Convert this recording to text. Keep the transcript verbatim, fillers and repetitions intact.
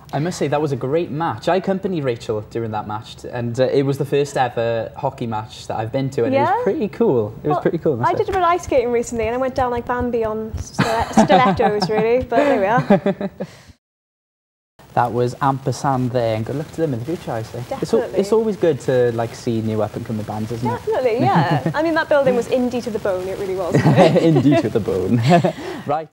I must say that was a great match. I accompanied Rachel during that match, and uh, it was the first ever hockey match that I've been to, and yeah? it was pretty cool. It well, was pretty cool. I did a bit of ice skating recently, and I went down like Bambi on stilettos, really. But there we are. That was Ampersand there, and good luck to them in the future, I say. Definitely. It's, it's always good to like see new up-and-coming bands, isn't Definitely, it? Definitely, yeah. I mean, that building was indie to the bone, it really was. Indie to the bone. Right.